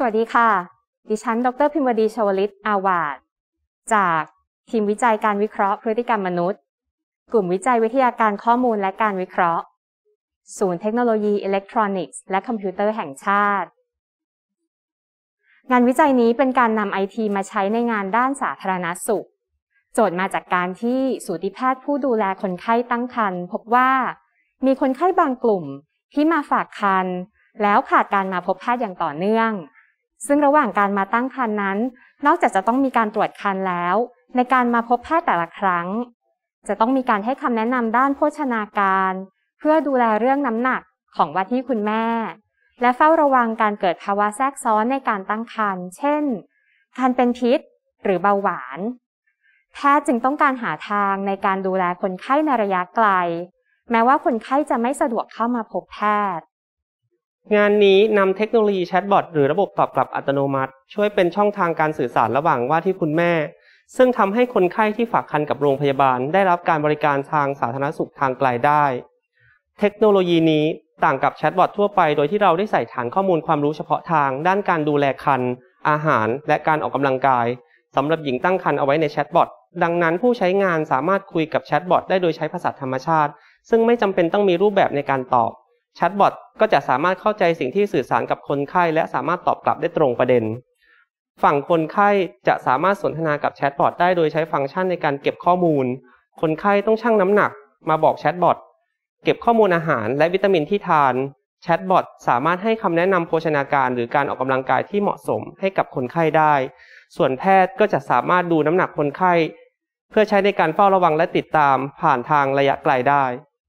วัสดีค่ะดิฉันดร.พิมวดีชวลิตอาวาสจากทีมวิจัยการวิเคราะห์พฤติกรรมมนุษย์กลุ่มวิจัยวิทยาการข้อมูลและการวิเคราะห์ศูนย์เทคโนโลยีอิเล็กทรอนิกส์และคอมพิวเตอร์แห่งชาติงานวิจัยนี้เป็นการนำ IT มาใช้ในงานด้านสาธารณสุขโจทย์มาจากการที่สูติแพทย์ผู้ดูแลคนไข้ตั้งครรภ์พบว่ามีคนไข้บางกลุ่มที่มาฝากครรภ์แล้วขาดการมาพบแพทย์อย่างต่อเนื่องซึ่งระหว่างการมาตั้งครรภ์นั้นนอกจากจะต้องมีการตรวจครรภ์แล้วในการมาพบแพทย์แต่ละครั้งจะต้องมีการให้คำแนะนำด้านโภชนาการเพื่อดูแลเรื่องน้ำหนักของว่าที่คุณแม่และเฝ้าระวังการเกิดภาวะแทรกซ้อนในการตั้งครรภ์เช่นการเป็นพิษหรือเบาหวานแพทย์จึงต้องการหาทางในการดูแลคนไข้ในระยะไกลแม้ว่าคนไข้จะไม่สะดวกเข้ามาพบแพทย์งานนี้นำเทคโนโลยีแชทบอทหรือระบบตอบกลับอัตโนมัติช่วยเป็นช่องทางการสื่อสารระหว่างว่าที่คุณแม่ซึ่งทำให้คนไข้ที่ฝากครรภ์กับโรงพยาบาลได้รับการบริการทางสาธารณสุขทางไกลได้เทคโนโลยีนี้ต่างกับแชทบอททั่วไปโดยที่เราได้ใส่ฐานข้อมูลความรู้เฉพาะทางด้านการดูแลครรภ์อาหารและการออกกำลังกายสำหรับหญิงตั้งครรภ์เอาไว้ในแชทบอทดังนั้นผู้ใช้งานสามารถคุยกับแชทบอทได้โดยใช้ภาษาธรรมชาติซึ่งไม่จำเป็นต้องมีรูปแบบในการตอบแชทบอทก็จะสามารถเข้าใจสิ่งที่สื่อสารกับคนไข้และสามารถตอบกลับได้ตรงประเด็นฝั่งคนไข้จะสามารถสนทนากับแชทบอทได้โดยใช้ฟังก์ชันในการเก็บข้อมูลคนไข้ต้องชั่งน้ำหนักมาบอกแชทบอทเก็บข้อมูลอาหารและวิตามินที่ทานแชทบอทสามารถให้คำแนะนำโภชนาการหรือการออกกำลังกายที่เหมาะสมให้กับคนไข้ได้ส่วนแพทย์ก็จะสามารถดูน้ำหนักคนไข้เพื่อใช้ในการเฝ้าระวังและติดตามผ่านทางระยะไกลได้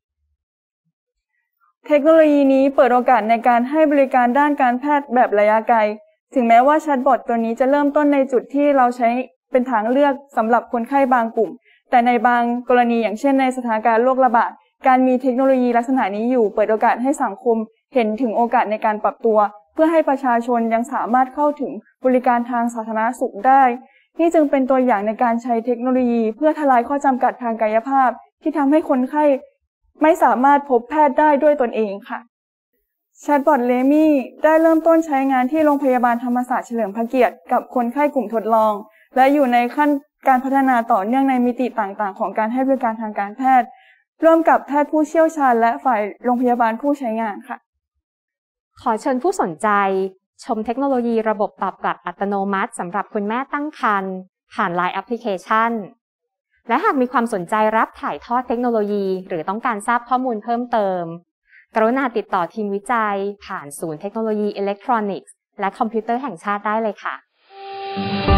เทคโนโลยีนี้เปิดโอกาสในการให้บริการด้านการแพทย์แบบระยะไกลถึงแม้ว่าแชทบอทตัวนี้จะเริ่มต้นในจุดที่เราใช้เป็นทางเลือกสำหรับคนไข้บางกลุ่มแต่ในบางกรณีอย่างเช่นในสถานการณ์โรคระบาดการมีเทคโนโลยีลักษณะนี้อยู่เปิดโอกาสให้สังคมเห็นถึงโอกาสในการปรับตัวเพื่อให้ประชาชนยังสามารถเข้าถึงบริการทางสาธารณสุขได้นี่จึงเป็นตัวอย่างในการใช้เทคโนโลยีเพื่อทลายข้อจำกัดทางกายภาพที่ทำให้คนไข้ไม่สามารถพบแพทย์ได้ด้วยตนเองค่ะแชทบอทเลมี่ได้เริ่มต้นใช้งานที่โรงพยาบาลธรรมศาสตร์เฉลิมพระเกียรติกับคนไข้กลุ่มทดลองและอยู่ในขั้นการพัฒนาต่อเนื่องในมิติต่างๆของการให้บริการทางการแพทย์ร่วมกับแพทย์ผู้เชี่ยวชาญและฝ่ายโรงพยาบาลผู้ใช้งานค่ะขอเชิญผู้สนใจชมเทคโนโลยีระบบตอบกลับอัตโนมัติสำหรับคุณแม่ตั้งครรภ์ผ่าน LINE แอปพลิเคชันและหากมีความสนใจรับถ่ายทอดเทคโนโลยีหรือต้องการทราบข้อมูลเพิ่มเติมกรุณาติดต่อทีมวิจัยผ่านศูนย์เทคโนโลยีอิเล็กทรอนิกส์และคอมพิวเตอร์แห่งชาติได้เลยค่ะ